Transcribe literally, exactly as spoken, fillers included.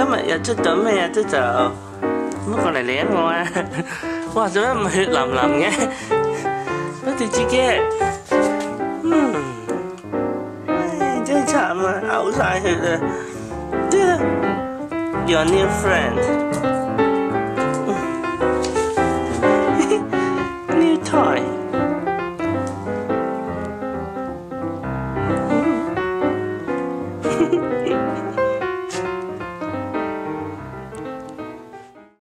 日又出咗咩啊？都就唔好過嚟舐我啊！哇，做咩咁血淋淋嘅？多謝自己，嗯，唉，真係慘啊，嘔晒血啊！Doodle, your new friend.